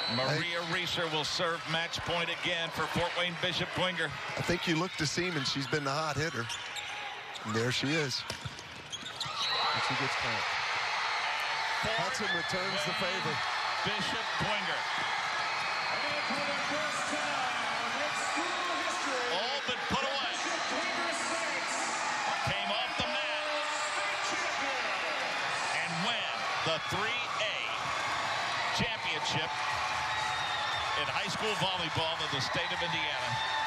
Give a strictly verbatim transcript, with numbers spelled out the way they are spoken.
Maria Reeser will serve match point again for Fort Wayne Bishop Dwenger. I think you look to Seaman. She's been the hot hitter. And there she is. And she gets caught. Hudson returns the favor. Bishop Dwenger. All but put away. Came off the mat. And win the three A championship in high school volleyball in the state of Indiana.